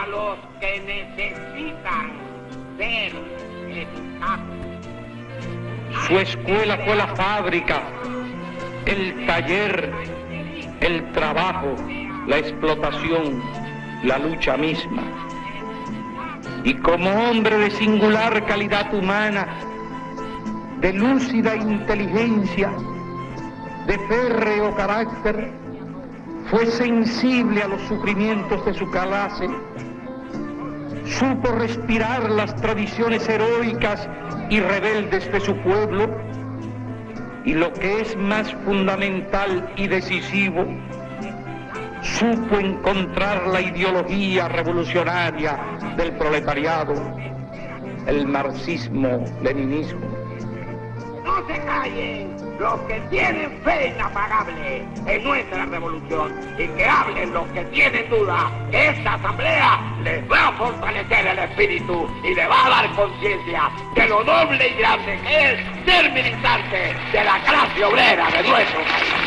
a los que necesitan ser educados. Su escuela fue la fábrica, el taller, el trabajo, la explotación, la lucha misma. Y como hombre de singular calidad humana, de lúcida inteligencia, de férreo carácter, fue sensible a los sufrimientos de su clase, supo respirar las tradiciones heroicas y rebeldes de su pueblo, y lo que es más fundamental y decisivo, supo encontrar la ideología revolucionaria del proletariado, el marxismo-leninismo. No se callen los que tienen fe inapagable en nuestra revolución y que hablen los que tienen duda que esta asamblea les va a fortalecer el espíritu y les va a dar conciencia de lo noble y grande que es ser militante de la clase obrera de nuestro país.